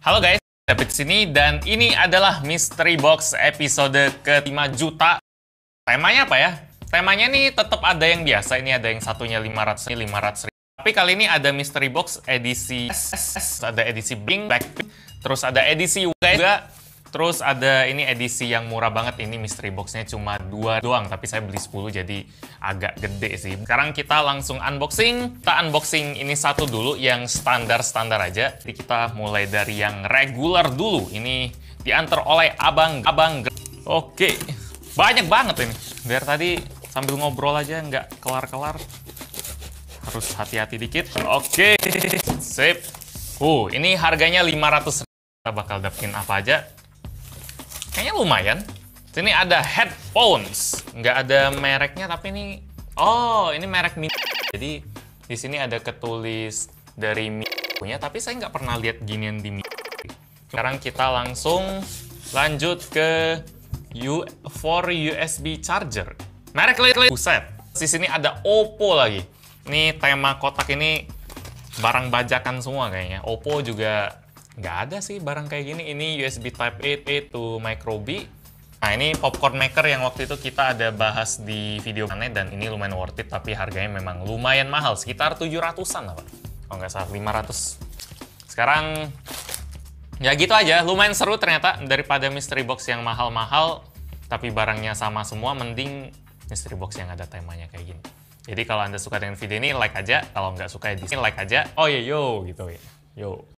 Halo guys, David sini dan ini adalah Mystery Box episode ke-5 juta. Temanya apa ya? Temanya nih tetap ada yang biasa, ini ada yang satunya 500, ini 500 ribu. Tapi kali ini ada Mystery Box edisi ada edisi Blackpink, terus ada edisi juga, terus ada ini edisi yang murah banget, ini Mystery Box-nya cuma 2 doang, tapi saya beli 10 jadi agak gede sih. Sekarang kita langsung unboxing. Kita unboxing ini satu dulu yang standar-standar aja. Jadi kita mulai dari yang regular dulu. Ini diantar oleh Abang. Oke, banyak banget ini. Biar tadi sambil ngobrol aja nggak kelar-kelar. Harus hati-hati dikit. Oke, sip. Ini harganya 500 ribu. Kita bakal dapetin apa aja. Kayaknya lumayan. Sini ada headphones. Nggak ada mereknya, tapi ini... Oh, ini merek Mi. Jadi, di sini ada ketulis dari Mi punya, tapi saya nggak pernah lihat ginian di Mi. Sekarang kita langsung lanjut ke USB charger. Merek buset. Di sini ada Oppo lagi. Ini tema kotak ini barang bajakan semua kayaknya. Oppo juga nggak ada sih barang kayak gini. Ini USB Type-A to Micro B. Nah, ini popcorn maker yang waktu itu kita ada bahas di video mana, dan ini lumayan worth it, tapi harganya memang lumayan mahal. Sekitar 700-an lah, Pak. Kalau nggak salah, 500. Sekarang, ya gitu aja. Lumayan seru ternyata. Daripada mystery box yang mahal-mahal, tapi barangnya sama semua, mending mystery box yang ada temanya kayak gini. Jadi kalau Anda suka dengan video ini, like aja. Kalau nggak suka, dislike aja. Oh iya, yo, gitu ya. Yo.